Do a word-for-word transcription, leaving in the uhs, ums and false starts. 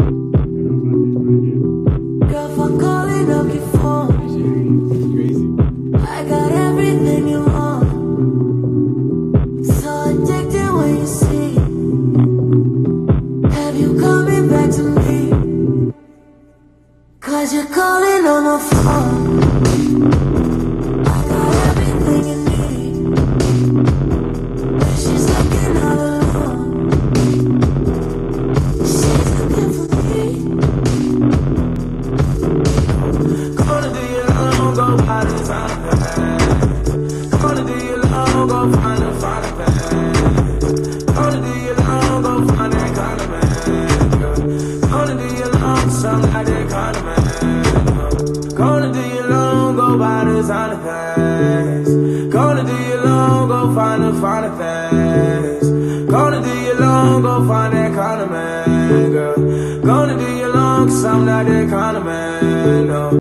Girl, if I'm calling up your phone, I got everything you want. So addicted when you see. Have you coming back to me? Cause you're calling on my phone. I got everything you need. When she's looking all alone, she's looking for me. Gonna do you long, go find the find a path. Gonna do you long, go find the find a path. Gonna do you long, go find that kind of man. Gonna do you long, something like that kind of man. Gonna do you long, go buy the sign of things. Gonna do you long, go find the find of things. Gonna do you long, go find that kind of man, girl. Gonna do you long, something like that kind of man, no.